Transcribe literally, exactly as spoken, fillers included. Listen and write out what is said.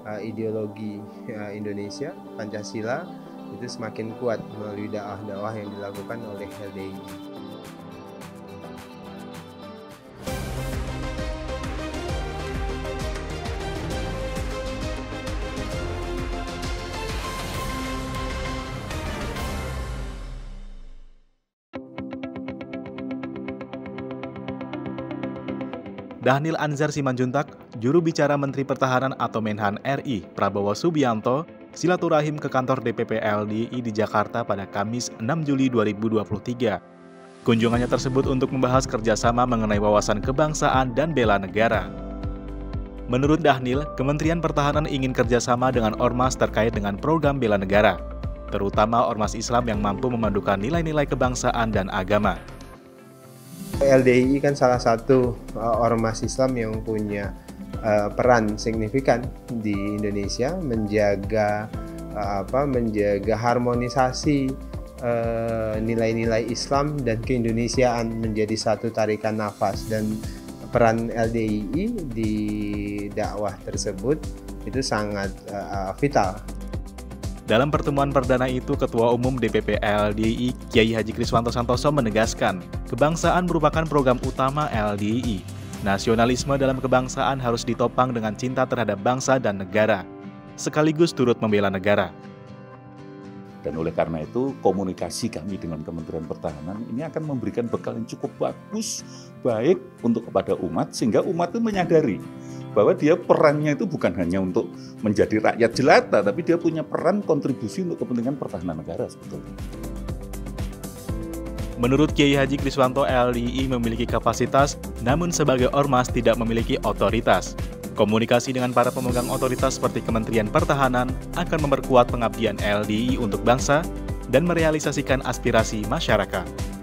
uh, ideologi uh, Indonesia, Pancasila, itu semakin kuat melalui dakwah-dakwah yang dilakukan oleh L D I I. Dhanil Anzar Simanjuntak, juru bicara Menteri Pertahanan atau Menhan R I, Prabowo Subianto, silaturahim ke kantor D P P L D I I di Jakarta pada Kamis enam Juli dua ribu dua puluh tiga. Kunjungannya tersebut untuk membahas kerjasama mengenai wawasan kebangsaan dan bela negara. Menurut Dhanil, Kementerian Pertahanan ingin kerjasama dengan ormas terkait dengan program bela negara, terutama ormas Islam yang mampu memadukan nilai-nilai kebangsaan dan agama. L D I I kan salah satu uh, ormas Islam yang punya uh, peran signifikan di Indonesia menjaga uh, apa menjaga harmonisasi uh, nilai-nilai Islam dan keindonesiaan menjadi satu tarikan nafas, dan peran L D I I di dakwah tersebut itu sangat uh, vital. Dalam pertemuan perdana itu, Ketua Umum D P P L D I I Kiai Haji Kriswanto Santoso menegaskan, kebangsaan merupakan program utama L D I I. Nasionalisme dalam kebangsaan harus ditopang dengan cinta terhadap bangsa dan negara, sekaligus turut membela negara. Dan oleh karena itu, komunikasi kami dengan Kementerian Pertahanan ini akan memberikan bekal yang cukup bagus, baik untuk kepada umat, sehingga umat itu menyadari bahwa dia perannya itu bukan hanya untuk menjadi rakyat jelata, tapi dia punya peran kontribusi untuk kepentingan pertahanan negara sebetulnya. Menurut Kiai Haji Kriswanto, L D I I memiliki kapasitas, namun sebagai ormas tidak memiliki otoritas. Komunikasi dengan para pemegang otoritas seperti Kementerian Pertahanan akan memperkuat pengabdian L D I I untuk bangsa dan merealisasikan aspirasi masyarakat.